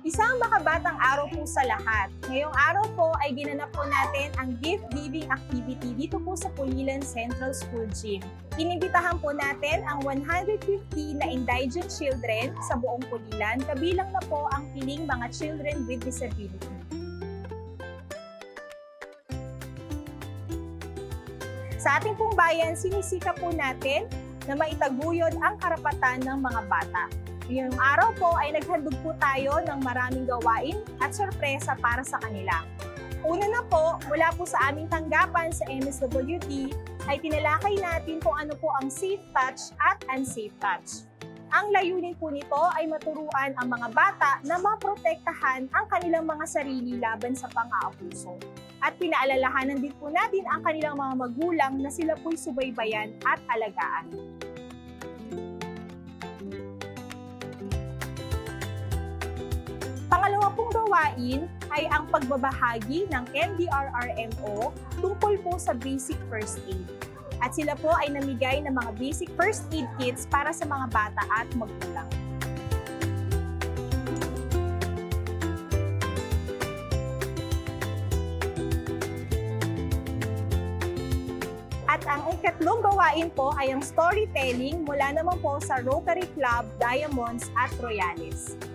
Isang makabatang araw po sa lahat. Ngayong araw po ay ginanap po natin ang gift-giving activity dito po sa Pulilan Central School Gym. Inibitahan po natin ang 150 na indigent children sa buong Pulilan, kabilang na po ang piling mga children with disability. Sa ating pong bayan, sinisika po natin na maitaguyod ang karapatan ng mga bata. Ngayong araw po ay naghandog po tayo ng maraming gawain at sorpresa para sa kanila. Una na po, mula po sa aming tanggapan sa MSWD, ay tinalakay natin kung ano po ang safe touch at unsafe touch. Ang layunin po nito ay maturuan ang mga bata na maprotektahan ang kanilang mga sarili laban sa pang-aabuso. At pinaalalahanan din po natin ang kanilang mga magulang na sila po'y subaybayan at alagaan. Pangalawa pong gawain ay ang pagbabahagi ng MDRRMO tungkol po sa basic first aid. At sila po ay namigay ng mga basic first aid kits para sa mga bata at magulang. At ang ikatlong gawain po ay ang storytelling mula naman po sa Rotary Club, Diamonds at Royales.